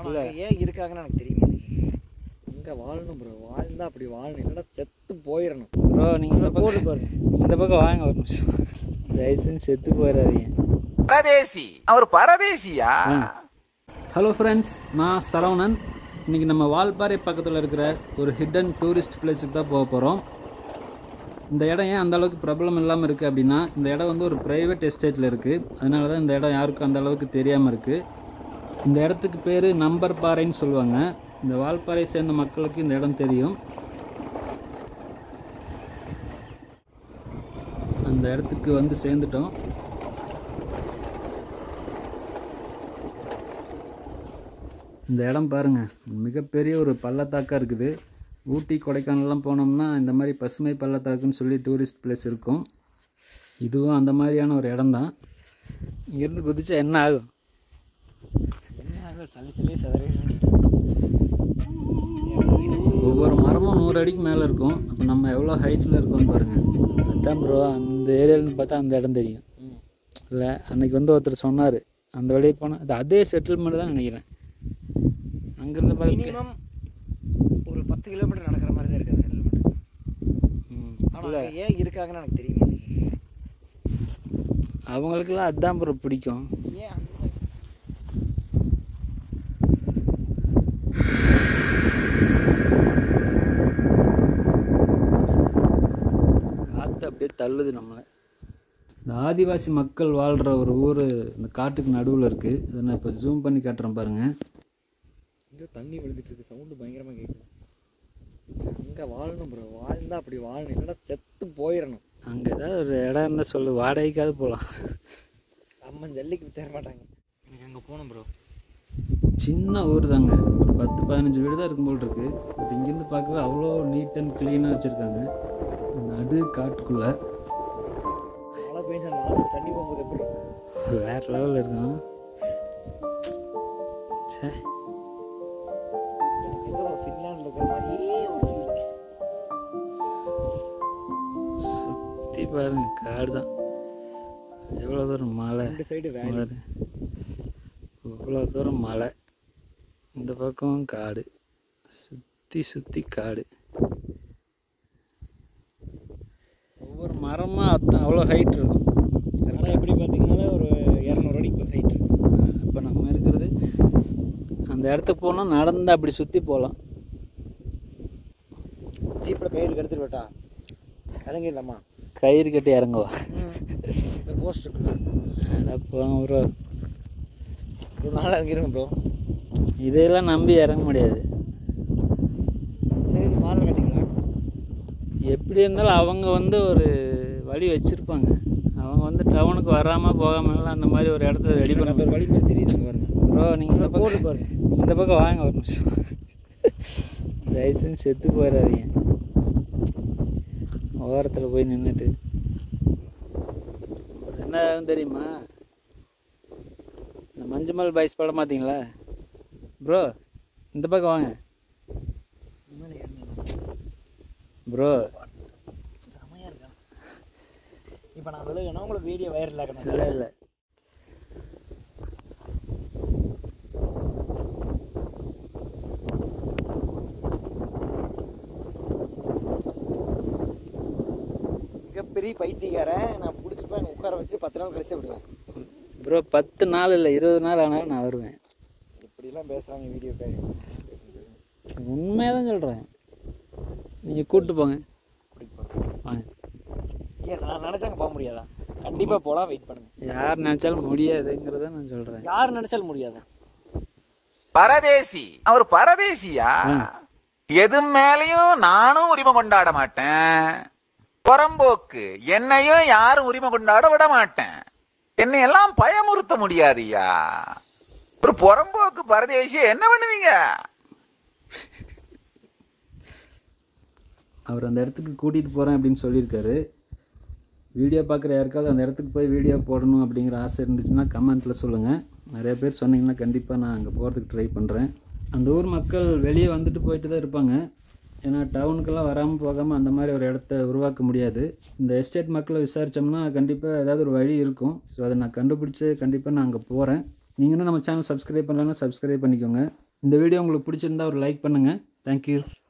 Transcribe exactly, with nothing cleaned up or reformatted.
இல்லை ஏன் இருக்காங்கன்னு எனக்கு தெரியுமா? இங்கே வாழணும் ப்ரோ, வாழ்ந்தால் அப்படி வாழணும், இல்லைன்னா செத்து போயிடணும் ப்ரோ. நீங்கள் இந்த பக்கம் பாருங்க, இந்த பக்கம் வாங்க ஒரு நிமிஷம், தயவுசெய்து செத்து போயிடாதீங்க. பரதேசி, அவர் பரதேசியா? ஹலோ ஃப்ரெண்ட்ஸ், நான் சரவணன். இன்றைக்கி நம்ம வால்பாறை பக்கத்தில் இருக்கிற ஒரு ஹிடன் டூரிஸ்ட் பிளேஸுக்கு தான் போக போகிறோம். இந்த இடம் ஏன் அந்தளவுக்கு பிரபலம் இல்லாமல் இருக்குது அப்படின்னா, இந்த இடம் வந்து ஒரு ப்ரைவேட் எஸ்டேட்டில் இருக்குது. அதனால தான் இந்த இடம் யாருக்கும் அந்தளவுக்கு தெரியாமல் இருக்குது. இந்த இடத்துக்கு பேர் நம்பர் பாறைன்னு சொல்லுவாங்க. இந்த வால்பாறை சேர்ந்த மக்களுக்கு இந்த இடம் தெரியும். அந்த இடத்துக்கு வந்து சேர்ந்துட்டோம். இந்த இடம் பாருங்கள், மிகப்பெரிய ஒரு பள்ளத்தாக்காக இருக்குது. ஊட்டி கொடைக்கானல்லாம் போனோம்னா இந்த மாதிரி பசுமை பள்ளத்தாக்குன்னு சொல்லி டூரிஸ்ட் பிளேஸ் இருக்கும். இதுவும் அந்த மாதிரியான ஒரு இடம் தான். இங்கேருந்து குதிச்சா என்ன ஆகும்? என்ன ஆகும்? சளி சளி சதறி. ஒவ்வொரு மரமும் நூறு அடிக்கு மேலே இருக்கும். அப்போ நம்ம எவ்வளோ ஹைட்டில் இருக்கோம்னு பாருங்கள். அதுதான் ப்ரோ, அந்த ஏரியாவில்னு பார்த்தா அந்த இடம் தெரியும். இல்லை, அன்றைக்கி வந்து ஒருத்தர் சொன்னார், அந்த வழியே போனால் அது அதே செட்டில்மெண்ட் தான் நினைக்கிறேன். அங்கேருந்து மினிமம் ஒரு பத்து கிலோமீட்டர் நடக்கிற மாதிரி தான் இருக்குது செட்டில்மெண்ட். ஆனால் ஏன் இருக்காங்கன்னு எனக்கு தெரியுமா? அவங்களுக்கெல்லாம் அதுதான் ப்ரோ பிடிக்கும். ஏன் காற்று அப்படியே தள்ளுது நம்மளை. இந்த ஆதிவாசி மக்கள் வாழ்கிற ஒரு ஊர் இந்த காட்டுக்கு நடுவில் இருக்குது. இதை நான் இப்போ ஜூம் பண்ணி காட்டுறேன் பாருங்கள். இங்கே தண்ணி விழுந்துட்டு இருக்கு, சவுண்டு பயங்கரமாக கேட்குது. அங்கே வாழணும் ப்ரோ, வாழ்ந்தால் அப்படி வாழணும், இல்லைன்னா செத்து போயிடணும். அங்கே ஏதாவது ஒரு இடம் இருந்தால் சொல்லு, வாடகைக்காவது போகலாம். அம்மன் ஜல்லிக்கு தேர மாட்டாங்க. எனக்கு அங்கே போகணும் ப்ரோ. சின்ன ஊர் தாங்க, ஒரு பத்து பதினஞ்சு வீடு தான் இருக்கும் போல் இருக்குது. பட் இங்கேருந்து பார்க்கவே அவ்வளோ நீட் அண்ட் க்ளீனாக வச்சுருக்காங்க. நடு காட்டுக்குள்ளே மழை பெஞ்ச நாலு தண்ணி போகும்போது எப்படி இருக்கும்? வேறு லெவலில் இருக்கும். சே, சுற்றி பாருங்க, காடு தான். எவ்வளோ தூரம் மலை, இந்த சைடு வேலை, இவ்வளோ தூரம் மலை, இந்த பக்கம் காடு, சுற்றி சுற்றி காடு. ஒவ்வொரு மரமும் அத்தனை அவ்வளோ ஹைட் இருக்கும். அதனால் எப்படி பார்த்தீங்கன்னா ஒரு இரநூறு அடிக்கு ஹைட் இருக்கும். இப்போ நம்ம இருக்கிறது அந்த இடத்துக்கு போனால் நடந்து அப்படி சுற்றி போகலாம். ஜீப்பில் கயிறு கெடுத்துட்டு விட்டா இறங்கிடலாமா? கயிறு கட்டி இறங்குவா. இந்த போஸ்ட் இருக்குண்ணா போங்க ப்ரோ, ஒரு நாள் இறங்கிடுங்க ப்ரோ. இதையெல்லாம் நம்பி இறங்க முடியாது. சரி, இது மாலை கட்டிக்கலாம். எப்படி இருந்தாலும் அவங்க வந்து ஒரு வழி வச்சுருப்பாங்க. அவங்க வந்து டவுனுக்கு வராமல் போகாமலாம் அந்த மாதிரி ஒரு இடத்த ரெடி பண்ண ஒரு வழி மாதிரி தெரியுது பாருங்க ப்ரோ. நீங்கள் இந்த பக்கம் பாருங்க, இந்த பக்கம் வாங்க ஒரு நிமிஷம், தயவுசெய்து செத்து போயிடாதீங்க. ஓரத்தில் போய் நின்றுட்டு என்ன ஆகும் தெரியுமா? இந்த மஞ்சுமல் பாய்ஸ் படம் பார்த்தீங்களா ப்ரோ? இந்த பக்கம் வாங்க ப்ரோ, செமையாக இருக்கா. இப்போ நான் விழுகணும், உங்களுக்கு வீடியோ வைரல் ஆகணும். இல்லை இல்லை, மிகப்பெரிய பைத்தியக்காரன் நான் பிடிச்சிப்பேன், உட்கார வச்சு பத்து நாள் கழிச்சு விடுவேன் ப்ரோ. பத்து நாள் இல்லை, இருபது நாள் ஆனாலும் நான் வருவேன். இப்படிலாம் பேசுகிறாங்க வீடியோக்காக. உண்மையாக தான் சொல்கிறேன். நீங்கள் கூப்பிட்டு போங்க, கூட்டிகிட்டு போகிறேன் வாங்க. ஏன் நான் நினச்சாங்க போக முடியாதா? கண்டிப்பாக போகலாம், வெயிட் பண்ணுங்க. யார் நினச்சாலும் முடியாதுங்கிறத நான் சொல்கிறேன். யார் நினச்சாலும் முடியாதா? பரதேசி, அவர் பரதேசியா? எது மேலையும் நானும் உரிமை கொண்டாட மாட்டேன். புறம்போக்கு என்னையும் யாரும் உரிமை கொண்டாட விட மாட்டேன். என்னை எல்லாம் பயமுறுத்த முடியாதுயா. ஒரு புறம்போக்கு பரதேசிய என்ன பண்ணுவீங்க? அவர் அந்த இடத்துக்கு கூட்டிகிட்டு போகிறேன் அப்படின்னு சொல்லியிருக்காரு. வீடியோ பார்க்குற யாருக்காவது அந்த இடத்துக்கு போய் வீடியோ போடணும் அப்படிங்கிற ஆசை இருந்துச்சுன்னா கமெண்ட்டில் சொல்லுங்கள். நிறைய பேர் சொன்னீங்கன்னா கண்டிப்பாக நான் அங்கே போகிறதுக்கு ட்ரை பண்ணுறேன். அந்த ஊர் மக்கள் வெளியே வந்துட்டு போயிட்டு தான் இருப்பாங்க. ஏன்னா டவுனுக்கெல்லாம் வராமல் போகாமல் அந்த மாதிரி ஒரு இடத்த உருவாக்க முடியாது. இந்த எஸ்டேட் மக்களை விசாரித்தோம்னா கண்டிப்பாக ஏதாவது ஒரு வழி இருக்கும். ஸோ அதை நான் கண்டுபிடிச்சி கண்டிப்பாக நான் அங்கே போகிறேன். நீங்களும் நம்ம சேனல் சப்ஸ்கிரைப் பண்ணலன்னா சப்ஸ்கிரைப் பண்ணிக்கோங்க. இந்த வீடியோ உங்களுக்கு பிடிச்சிருந்தா ஒரு லைக் பண்ணுங்கள். தேங்க்யூ.